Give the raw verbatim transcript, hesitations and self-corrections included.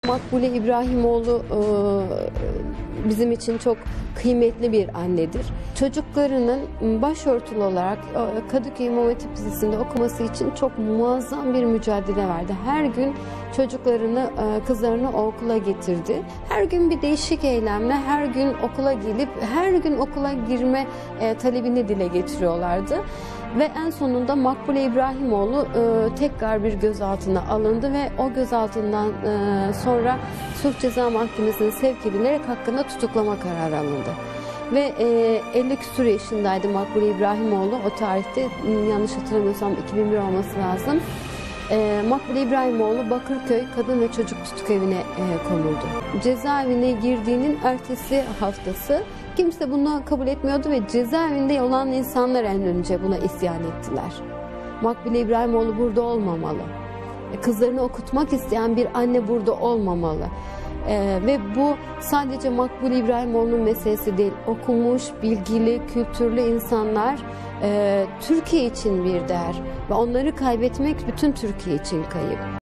Makbule İbrahimoğlu bizim için çok kıymetli bir annedir. Çocuklarının başörtülü olarak Kadıköy İmam Hatip Lisesi'nde okuması için çok muazzam bir mücadele verdi. Her gün çocuklarını, kızlarını o okula getirdi. Her gün bir değişik eylemle her gün okula gelip her gün okula girme talebini dile getiriyorlardı. Ve en sonunda Makbule İbrahimoğlu e, tekrar bir gözaltına alındı ve o gözaltından e, sonra Sulh Ceza Mahkemesi'ne sevk edilerek hakkında tutuklama kararı alındı. Ve e, elli küsur yaşındaydı Makbule İbrahimoğlu o tarihte, yanlış hatırlamıyorsam iki bin bir olması lazım. E, Makbule İbrahimoğlu Bakırköy Kadın ve Çocuk Tutukevine e, konuldu. Cezaevine girdiğinin ertesi haftası kimse bunu kabul etmiyordu ve cezaevinde olan insanlar en önce buna isyan ettiler. Makbule İbrahimoğlu burada olmamalı. Kızlarını okutmak isteyen bir anne burada olmamalı. Ee, ve bu sadece Makbule İbrahimoğlu'nun meselesi değil. Okumuş, bilgili, kültürlü insanlar e, Türkiye için bir değer ve onları kaybetmek bütün Türkiye için kayıp.